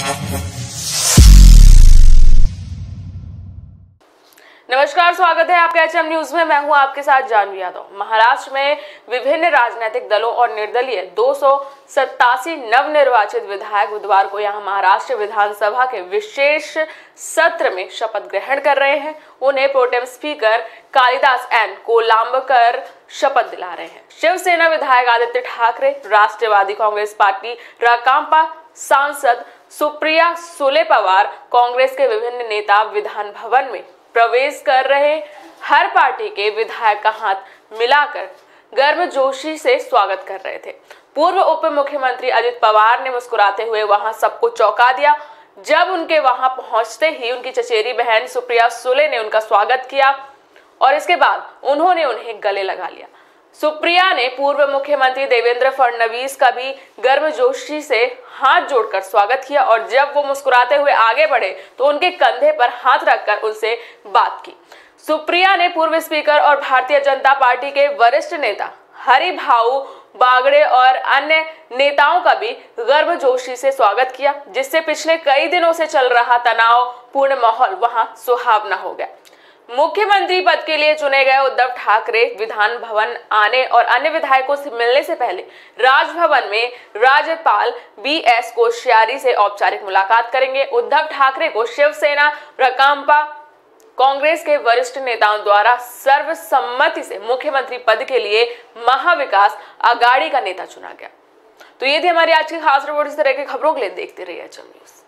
नमस्कार, स्वागत है आपके एचएम न्यूज में। मैं हूं आपके साथ जानवी यादव। महाराष्ट्र में विभिन्न राजनीतिक दलों और निर्दलीय 287 नवनिर्वाचित विधायक बुधवार को यहां महाराष्ट्र विधानसभा के विशेष सत्र में शपथ ग्रहण कर रहे हैं। उन्हें protem speaker Kalidas N Kolambkar शपथ दिला रहे हैं। शिवसेना विधायक आदित्य ठाकरे, राष्ट्रवादी कांग्रेस पार्टी राकांपा सांसद सुप्रिया सुले पवार, कांग्रेस के विभिन्न नेता विधान भवन में प्रवेश कर रहे। हर पार्टी के विधायक का हाथ मिलाकर गर्मजोशी से स्वागत कर रहे थे। पूर्व उप मुख्यमंत्री अजित पवार ने मुस्कुराते हुए वहां सबको चौंका दिया। जब उनके वहां पहुंचते ही उनकी चचेरी बहन सुप्रिया सुले ने उनका स्वागत किया और इसके बाद उन्होंने उन्हें गले लगा लिया। सुप्रिया ने पूर्व मुख्यमंत्री देवेंद्र फडणवीस का भी गर्मजोशी से हाथ जोड़कर स्वागत किया और जब वो मुस्कुराते हुए आगे बढ़े तो उनके कंधे पर हाथ रखकर उनसे बात की। सुप्रिया ने पूर्व स्पीकर और भारतीय जनता पार्टी के वरिष्ठ नेता हरिभाऊ बागड़े और अन्य नेताओं का भी गर्मजोशी से स्वागत किया, जिससे पिछले कई दिनों से चल रहा तनावपूर्ण माहौल वहां सुहावना हो गया। मुख्यमंत्री पद के लिए चुने गए उद्धव ठाकरे विधान भवन आने और अन्य विधायकों से मिलने से पहले राजभवन में राज्यपाल बीएस कोश्यारी से औपचारिक मुलाकात करेंगे। उद्धव ठाकरे को शिवसेना राकांपा कांग्रेस के वरिष्ठ नेताओं द्वारा सर्वसम्मति से मुख्यमंत्री पद के लिए महाविकास आघाड़ी का नेता चुना गया। तो ये थी हमारी आज की खास रिपोर्ट। इस तरह की खबरों के लिए देखते रहिए एचएम न्यूज।